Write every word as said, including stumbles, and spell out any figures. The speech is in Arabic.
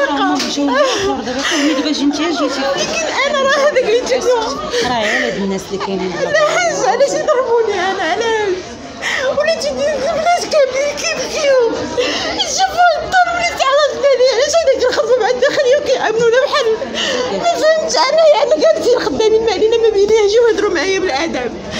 هما مشاو للاخر دابا فهمي دابا جيتي جيتي ولكن انا راه هذاك اللي تشوفو راه ولاد الناس اللي كاينين علاش علاش يضربوني انا علاش وليتي البنات كاملين كيبكيو شوفوا الدار وليت على جناني علاش هذاك الخدمه مع الداخليه وكيعاملونا بحال ما فهمتش انا يعني جالسين خدامين ما علينا ما بيناش ويهضروا معايا بالادب